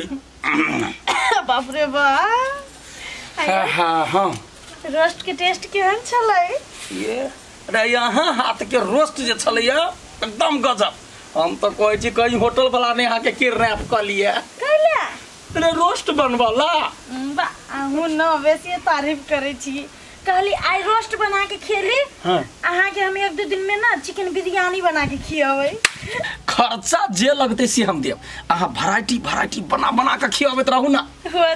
बाप रे बा हाँ रोस्ट के टेस्ट केहन छलै ये अरे यहाँ हाथ के रोस्ट जे छलैया एकदम गजब। हम तो कहै छी कहीं होटल वाला ने यहाँ के किडनैप कर लिया कैला अरे रोस्ट बनवाला बा आहू न वैसे तारीफ करे छी कहली आई रोस्ट बना के खेली। हाँ अहाँ के हम 1-2 दिन में ना चिकन बिरयानी बना के खियाबै। खर्चा जे लगते से हम देब अहाँ वैरायटी बना के खियाबैत रहू ना।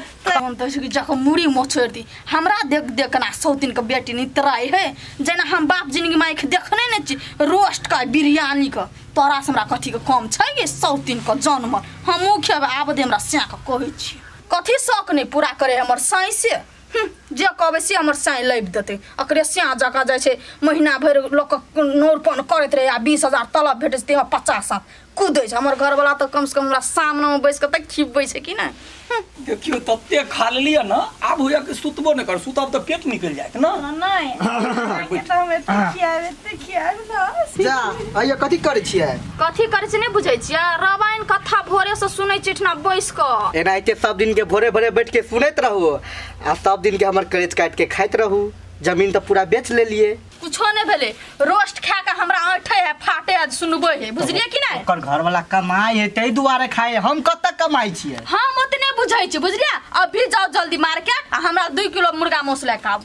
हम तो कि जाको मुड़ी मोछोड़ दी हमरा देख ना सौतिन के बेटी नितराई है जेना हम बाप जिंदगी में देखने न छी रोस्ट का बिरयानी का तोरा से हमरा कथी के कम छै गे सौतिन का जन्म हमहु खेब आब दे हमरा स्या के कहै छी कथी शौक नहीं पूरा करे हमर साई से जे कहबे से हमर साई लाइब देते अकरे स्या जका जाय छै महीना भर लोक नौरपन करैत रहे आ 20,000 तलब भेटै छै 50 कूदै छै हमर घर वाला तो कम से कम हमरा सामने में बैस के त खिबै छै कि ना। देखियो तत्ते खा लिया ना आब होया कि सुतबो न कर सुतब तो पेट निकल जात ना नहीं के त हमें खियाबे ना जा आइया कथी करे छियै नहीं बुझै छियै रामायण कथा भोरे से सुनै चिठना बैस क एनाइते सब दिन के भोरे बैठ के सुनैत रहू आ सब दिन के हमर करेज काट के खाइत रहू जमीन तो पूरा बेच ले लिए कुछो नहीं भेले रोस्ट खा के हमरा आठे है फाटे आज सुनबै है बुझलिए कि नहीं ओकर घर वाला कमाई है तै दुआरे खाए हम कत कमाई छियै हम ओतने बुझै छी बुझलिए अभी जाओ जल्दी मार्केट आ हमरा 2 किलो मुर्गा मौस ले के आब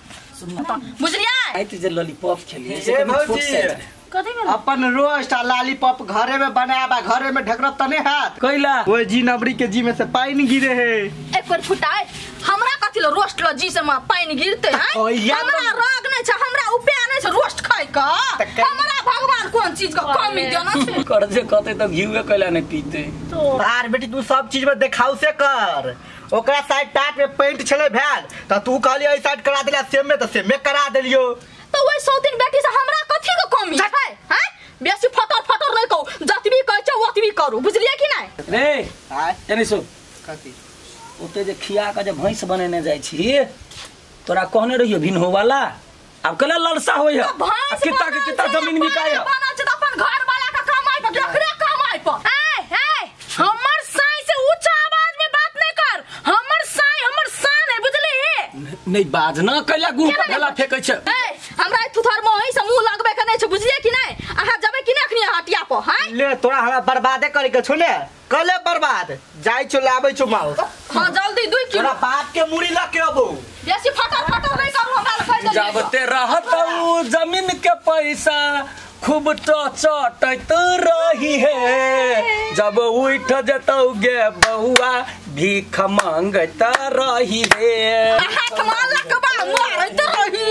बुझलिए आइत जे लॉलीपॉप खेलिए ए से कभी छोट भौजी। से कथी में अपन रोस्ट आ लॉलीपॉप घरे में बनाबा घरे में ढकरत तने हाथ कैला ओए जी नबरी के जी में से पानी गिरे है एक बार फुटाए हमरा कथि लो रोस्ट लो जी से में पानी गिरते है ओया हमरा रोग नहीं छ हमरा उपाय नहीं छ रोस्ट खाए का हमरा भगवान कोन चीज का कमी देना छै कर्जे कहते तो घीवे कैला नहीं पीते बार बेटी तू सब चीज में देखाउ से कर ओकरा साइड टाट में पेंट छले भेल त तू कहली ए साइड करा देला सेम में त सेम में करा देलियो तो वही सौतिन बेटी से हमरा कथि के कमी है हैं बेसी फटर नहीं कहू जतबी कहै छ ओतबी करू बुझलिए कि नहीं रे आय एनी सो कथी ओते जे खिया के जे भैंस बनेने जाय छी तोरा कहने रहियो भिनो वाला अब कला ललसा होय है कितना जमीन बिकाय है बना छ अपन घर वाला का कमाई पर देखरे कमाई पर ए हमर साई से ऊंचा आवाज में बात नहीं कर हमर साई हमर शान है बुझली नहीं बाजना कैला गुरु पर गला फेकै छै हमरा थुथर मोही से मुंह लगबे के नहीं छ बुझलिए कि नहीं अहाँ जबे कि नहीं अखनी हटिया पर हैं ले तोरा हमरा बर्बादे करे के छोने कले बर्बाद जाय छ लाबै छ माउ हां जल्दी 2 किलो तोरा बाप के मुड़ी ला के अबो बेसी फटर नहीं करू हमरा कह दे जाबते रहतौ जमीन के पैसा खूब चटत रही है जब उठ जतौ गे बहुआ भीख मांगत रही है हाथ मार लकबा मारत रही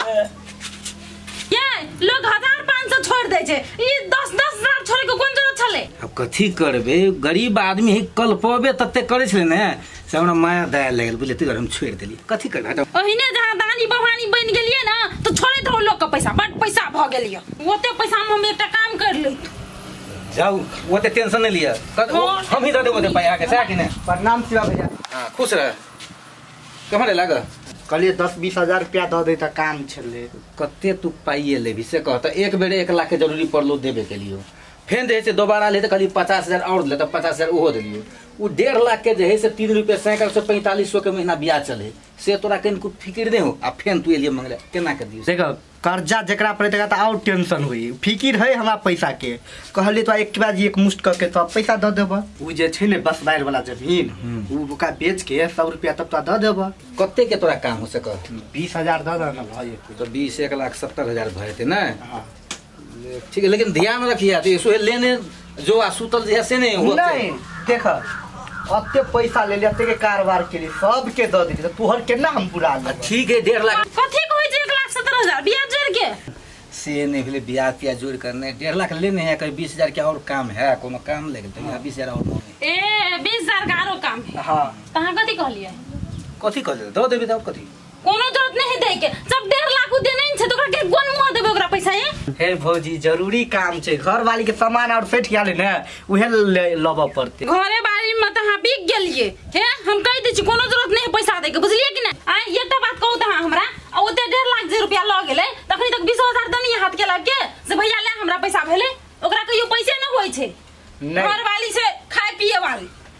ये लोग 1500 छोड़ दे छे ई 10,000 छोड़े के कोन जरूरत छले अब कथी करबे गरीब आदमी कल पबे तते करे छले ने से हमरा माया दया लागल बुझले त हम छोड़ देली कथी करबे ओहिने जहां दानी बवानी बन गेलिए ना तो छोड़े दो लोग का पैसा बड़ पैसा भ गेलिए ओते पैसा में हम एकटा काम कर ले जाऊ ओते टेंशन नहीं लिया हम ही दे देबो दे पाया के सह कि ने प्रणाम शिवा भैया हां खुश रह कमरे लाग कहलिए 10-20 हजार रुपया द दे त काम छले कते तू पाइए लेबी से कहता एक बेर 1 लाख के जरूरी पड़लो देबे के लिए फेन दे से दोबारा ले त कली 50,000 और ले त 50,000 ओहो देलियो उ 1.5 लाख के जे है से 3 रुपया साइकिल से 4500 के महीना ब्याज चले से तोरा कन को फिक्र दे हो आ फेन तू एलिए मंगले केना के दियो देख कर्जा जेकरा पड़े त और टेंशन होई फिकिर है हमरा पैसा के कहली तो एक बार एक मुश्त करके तो पैसा द देब उ जे छै ने बस बाहर वाला जमीन उ का बेच के 100 रुपया तब द देब कते के तोरा काम हो सक 20,000 द द न भाई तो 20,70,000 भरते ना ठीक है लेकिन ध्यान रखिए तो इसो लेने जो सुतल जे से नहीं होते नहीं देख अत्ते पैसा ले लेते के कारोबार के लिए सब के द दे तोहर केना हम बुरा ले ठीक है 1.5 लाख कथि कहै छै 1,70,000 ब्याज जोड़ के से नहीं भेले ब्याज प्याज जोड़ करने 1.5 लाख लेने है कहीं 20,000 के और काम है कोनो काम ले गेल 20,000 और मांगे ए 20,000 का आरो काम है हां कहां कथि कहलिए कथी कर दे देबी त कथी कोनो जरूरत नहीं दे के सब 1.5 लाख देने छै तो ओकरा के कोन मुंह देबे ओकरा पैसा है हे भौजी जरूरी काम छै घर वाली के सामान और सेठ गेले ने उहे लबा पड़ते घरे बारी में त हां बिक गेलिए हे हम कह दै छी कोनो जरूरत नहीं पैसा दे के बुझलिए कि नहीं आ एकटा बात कहू त हमरा ओते 1.5 लाख रुपया ल गेले तखनी तक 20,000 दनी हाथ के लग के से भैया ले हमरा पैसा भेले ओकरा कहियो पैसे न होई छै घर वाली से खाए पिए वाली हां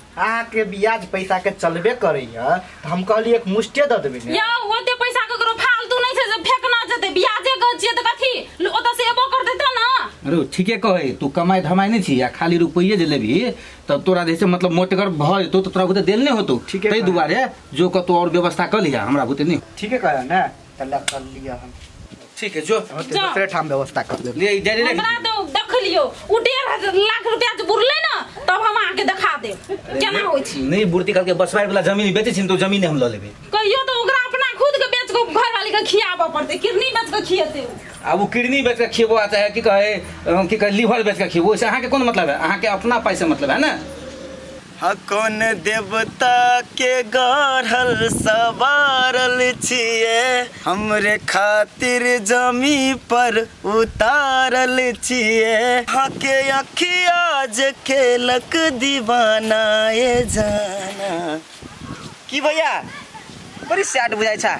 के ब्याज पैसा के चलबे करे है तो हम कहली एक मुष्टे द देबे ने या ओते पैसा ककरो फालतू नहीं छै जे फेकना जते ब्याजे गजिए त कथी ओता से एबो कर देता ना। अरे ठीके कहे तू कमाई धमाई नहीं छी या खाली रुपये जे लेबी तब तोरा जैसे मतलब मोटगर भ जेतो तो तोरा बुते देल नहीं होतो। तै दुआरे जो कतो और व्यवस्था कर लिया हमरा बुते नहीं। ठीक है कह ना तल्ला कर लिया हम। ठीक है जो दूसरे ठाम व्यवस्था कर दे ले डायरी ले हमरा तो देख लियो उ 1.5 लाख रुपया जे बुरले ना तब हम आके दिखा दे केना होई छी। नहीं बुरती करके बसवाई वाला जमीन बेचे छिन तो जमीन हम ल लेबे। कहियो तो ओकरा अपना खुद के बेच को घर वाली के खियाबा पड़ते किडनी बेच के खियाते। अब वो किडनी बेच के खिएबो आता है कि कहे लीवर बेच के खिएबो से अहाँ के कौन मतलब है अहाँ के अपना पैसे मतलब है ना। हाँ कौन देवता के गढ़ल सवारल छिए हमरे खातिर जमी पर उतारल छिए हाँ के अखिया जे खेलक दीवाना ये जाना की भैया बड़ी सैड बुझाई छा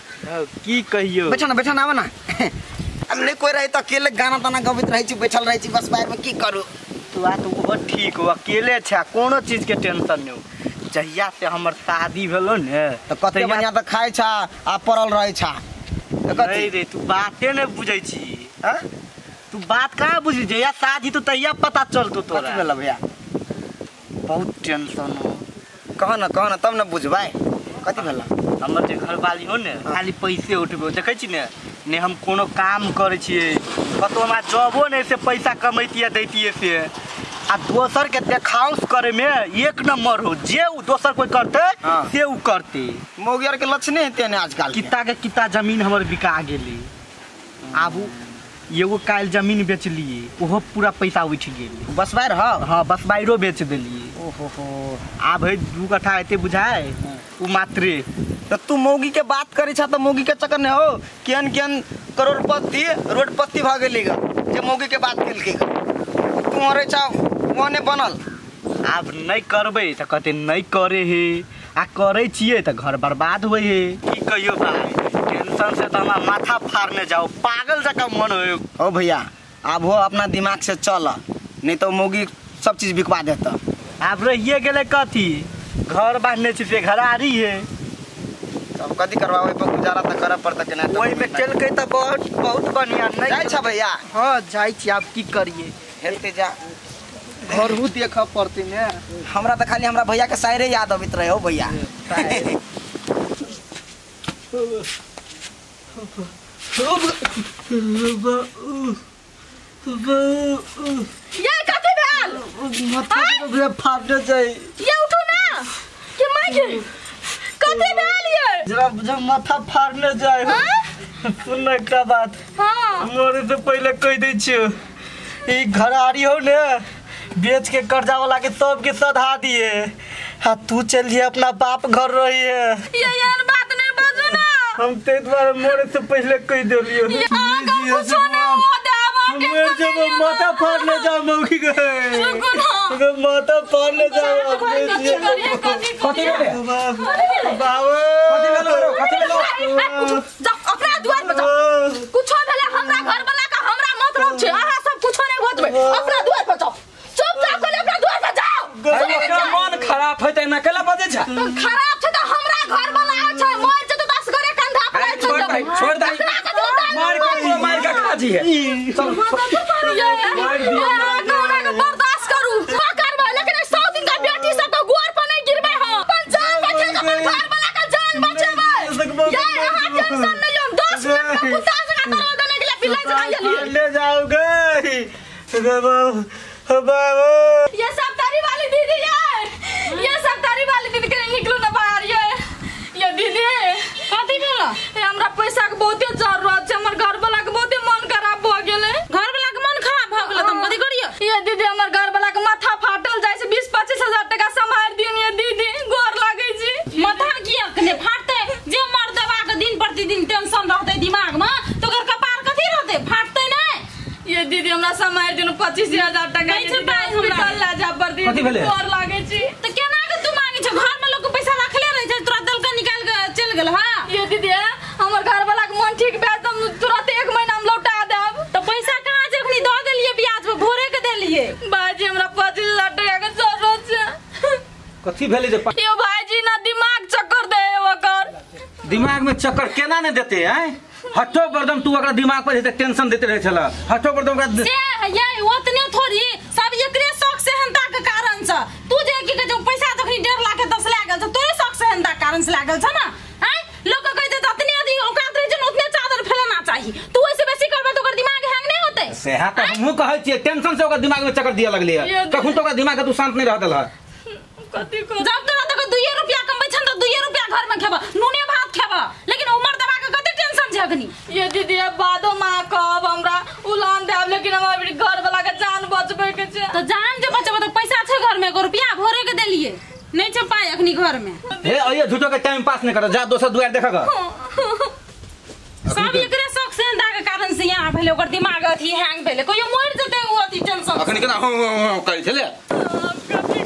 की कहियो बैठा ना आवा ना अब नहीं कोई रही तो अकेले गाना ताना गबैत रही छी बैठल रही छी बस बाहर में की करू। तू आ तो बहुत ठीक हो अकेले छा कोनो चीज के टेंशन नहीं हो जहिया से हमर शादी भेलो ने तो कते बढ़िया तो खाए छा आ पड़ल रहे छा नहीं रे तू बाते नहीं बुझै छी हां तू बात कहां बुझी जहिया शादी तो तहिया पता चलतो तोरा भेल भैया बहुत टेंशन हो कह ना तब न बुझबै कथि भेल हमर जे घरवाली हो ने खाली पैसे उठबो देखै छी ने हम कोनो काम करे छिए कतो हमरा जॉबो नहीं से पैसा कमैतिए दैतिए से आ दोसर के देखाउस करे में एक नंबर हो जे उ दोसर कोई करते से उ करते मौगियर के लक्षण हेते ने आजकल किता जमीन हमर बिका गेली आबू एगो काल जमीन बेच लिए ओहो पूरा पैसा उठ गेल बसबाइर हां बसबाइरो बेच देलिए ओहो आब है 2 कट्ठा एते बुझाए उ मात्रे तो तू मौगी के बात करे छा तो मौगी के चक्कर में हो केन करोड़पति रोडपति भ गेली ग जे मौगी के बात केल के तू मरे छा ओने बनल आब नहीं करबे त कहते नहीं करे हे आ करे छिए त घर बर्बाद होए हे की कहियो भाई टेंशन से त हमरा माथा फाड़ने जाओ पागल जका मन हो। ओ भैया अब हो अपना दिमाग से चल नहीं तो मौगी सब चीज बिकवा देता। आब रहिए गेले कथी घर बांधने छी से घरारी है अब कथी करवावे पर गुजारा त करे पड़ता के ना ओई में चल के त बहुत बढ़िया नहीं जाय छा भैया हां जाय छी आप की करिए हेलते जा घर हु देख पड़ते ने हमरा त खाली हमरा भैया के शायरे याद आवित रहे हो भैया ये कथि भेल माथा फाटने जाय ये उठो ना के माय कथि भेल ये जब माथा फाड़ने जाय सुन एकटा बात हां मोरे से पहले कह दै छियो ई घरारी हो ने बेच के कर्जा वाला के सबके सधा दिए आ तू चल जी अपना बाप घर रही है ये यार बात नहीं बाजू ना हम ते द्वारा मोरे से पहले कह देलियो कुछ नहीं हो देबो के मेरे जब माथा फाड़ने जा मौकी गए माथा फाड़ने जा कथि भेले बाबू कथि भेले अपना द्वार पर जाओ कुछ भेले हमरा घर वाला का हमरा मतलब छे अहाँ सब कुछ नहीं होतबे अपना द्वार पर जाओ चुपचाप कर अपना द्वार पर जाओ मन खराब है त ना केला बजे छ तो खराब छे तो हमरा घर वाला आ छे मोर छे तो 10 करे कंधा पर छोड़ दे मार का खा जी है बर्दाश्त करू करबे लेकिन 100 दिन का बेटी सब का गोर पर नहीं गिरबे हम अपन जान बचे अपन घर वाला का जान बचेबे ये अहाँ टेंशन नहीं लो 10 मिनट में कुत्ता से करवा देने के लिए पिल्ला से ले जाओगे बाबू ये सब तारी वाली दीदी है ये सब तारी वाली दीदी के निकलो ना बाहर ये दीदी कथि भेल हमरा पैसा के बहुते जरूरत है हमर घर वाला के बहुते मन खराब भ गेले घर वाला के मन खराब भ गेल तुम कथि करियो ये दीदी हमर घर वाला के माथा फाटल जाय से 20-25 हजार टका समार दिन ये दीदी गोर लागे छी माथा किया कने फाटते जे मर देबा के दिन प्रतिदिन टेंशन रहते दिमाग में तो घर कपार कथि रहते फाटते नहीं ये दीदी हमरा समार दिन 25,000 टका नहीं छै पाई हमरा ला जा पर कथि दीदी भेले? गोर लागे छी तो केना के तू मांगे छ घर में लोग के पैसा रखले रहे छै तुरंत दल के निकाल के चल गेल हां ये दीदी हमर घर वाला के मन ठीक भे त तुरंत 1 महीना में लौटा देब तो पैसा कहां से अखनी द देलिए ब्याज पे भोरे के देलिए बाजी हमरा 25,000 टका के जरूरत छै कथि की भेले जे यो भाईजी ना दिमाग चक्कर दे ओकर दिमाग में चक्कर केना ने देते हैं हट्ठो बर्दम तू ओकरा दिमाग पर जते टेंशन देते रहे छला हट्ठो बर्दम ओकरा से ये ओतने थोड़ी सब एकरे शौक सेहनता के कारण से तू जे की जो पैसा तखनी 1.5 लाख 10 लागल छ तोरे शौक सेहनता के कारण से लागल छ ना हैं लोग कहै छै अतने अधिक औकात रहे छै उतने चादर फैलाना चाहिए तू ऐसे बेसी करबे तो ओकर दिमाग हैंग नहीं होते सेहा त हमहु कहै छियै टेंशन से ओकरा दिमाग में चक्कर दिया लगले कखन तो ओकरा दिमाग के तू शांत नहीं रहत ल कथी को जब तक 2 रुपया कमबै छन त 2 रुपया घर में खेबा नूने भात खेबा लेकिन उमर दबा के कते टेंशन छै अखनी ये दीदी बादो मां कहब हमरा उलान देब लेकिन हमरा घर वाला के जान बचबे के छै तो जान जे बचबा तो पैसा छै घर में 1 रुपया भोरे के देलिए नहीं छै पाए अखनी घर में हे अइए झूठो के टाइम पास नहीं कर जा दोसर दुआर देखग सब एकरे शौक सेहनता के कारण से यहाँ भेले ओकर दिमाग अथी हैंग भेले कोई मर जते वो अथी टेंशन अखनी केना कहै छले कथी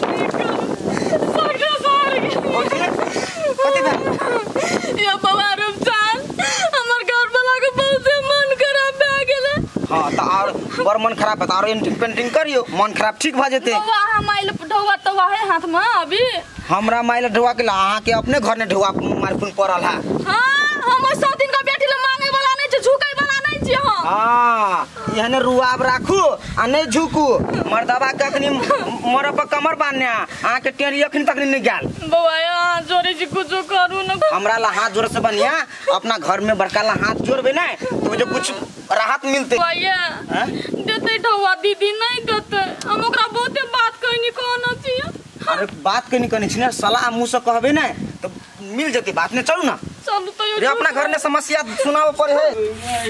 ये बाबा रुपचान हमर घर वाला के बहुत मन खराब भ गेले हां त और बर मन खराब है त और पेंटिंग करियो मन खराब ठीक भ जेते बाबा हम आइल ढौआ तो है हाथ में अभी हमरा माइल ढुआ के अहाँ के अपने घर ने ढुआ मारफुन पड़ल है हां हम 100 दिन का बेटी ले मांगे वाला नहीं छै झुकै वाला नहीं छै हम हां यहने रुआब राखू आ नहीं झुकू मर्दबा के अखनी मोर पर कमर बान्ने अहाँ के टेरी अखनी तक नहीं गेल बाबा यार जोरे जी कुछ करू न हमरा ला हाथ जोर से बनिया अपना घर में बड़का ला हाथ जोड़बे ना तो जो कुछ राहत मिलते भैया देते ढौआ दीदी नहीं देते हम ओकरा बहुते बात कहनी कहना चाहिए अरे बात कनी कनी छी ना सलाह मुंह से कहबे ना तो मिल जते बात ने चलू ना चलू तो रे अपना घर में समस्या सुनाओ पड़े है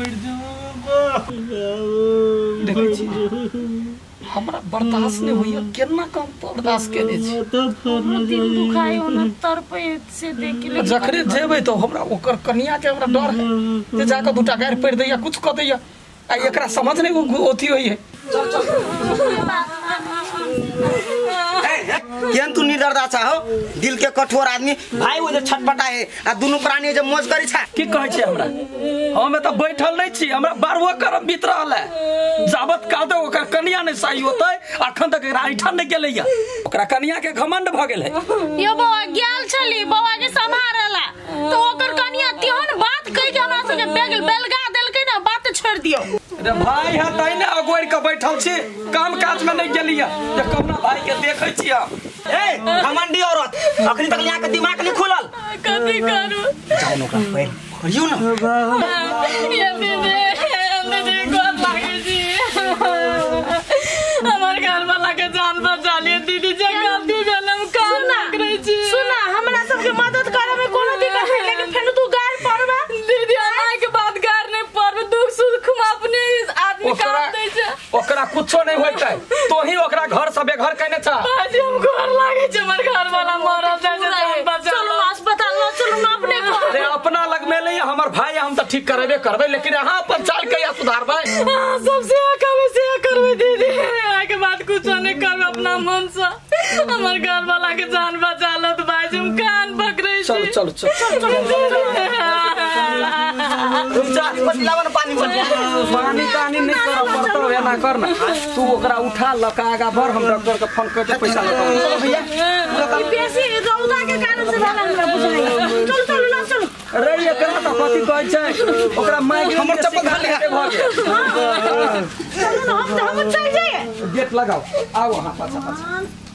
देखै छी हमरा बर्दाश्त नहीं होइए केना कम बर्दाश्त केने छी दिल दुखाय ओना तरपे से देख ले जखरे जेबै तो हमरा ओकर कन्या के हमरा डर है जे जाके दूटा गार पड़ दैया कुछ क दैया आ एकरा समझ नहीं ओथी होई है चल केन तू निडरदा चाहो दिल के कठोर आदमी भाई वो जे छटपटा है आ दुनु प्राणी जे मौज करी छा की कहै छै हमरा हम त बैठल नहीं छी हमरा बारहो करम बीत रहल है जाबत काल तक ओकर कन्या नहीं सही होतै अखन तक एकरा ऐठन नहीं गेलैया ओकरा कन्या के घमंड भ गेल है यो बाबा गेल छली बाबा के संभारला तो ओकर कन्या तिहन बात कहि के हमरा संगे बेलगा देलकै ना बात छोड़ दियो रे भाई है तै ने अगोर के बैठल छी काम काज में नहीं गेलिया जे कमना भाई के देखै छी ए घमंडी औरत अखनी तक यहाँ के दिमाग नहीं खुलल कथी करू जाओ नोकरा पैर करियो ना ये दीदी गोर लागे जी हमर घर वाला के जान बचा लिए दीदी जे गलती भेल हम काम ना करै छी सुना हमरा सब के मदद करे में कोनो दिक्कत है लेकिन फेन तू गार पड़बा दीदी अनाय के बाद गार नहीं पड़ब दुख सुख हम अपने आदमी काम दै छै ओकरा कुछो नहीं होतै तो ही ओकरा घर सबे घर कहने छ आज हम घर लागे छै हमर घर वाला मरल जाय छै जान बचा चलो अस्पताल लो चलो ना अपने घर अरे अपना लग में ले हमर भाई हम तो ठीक करबे करबे लेकिन यहाँ पर चाल के या सुधारबे सबसे से करबे दीदी आय के बाद कुछ नहीं करबे अपना मन से हमर घर वाला के जान बचा लो तो भाई हम कान पकड़े छी चल तुम जा पतिलावन पानी पानी कानी नहीं कर पड़तो है ना करना तू ओकरा उठा लकागा भर हम डॉक्टर के फोन करके पैसा लगाओ भैया ई बेसी रौदा के कारण से भेल हमरा बुझाई चल ना चल अरे ये केना त कथि कहै छै ओकरा माइक हमर चप्पल घाले भ गेल चल ना हम चल जाए गेट लगाओ आओ हां पाछा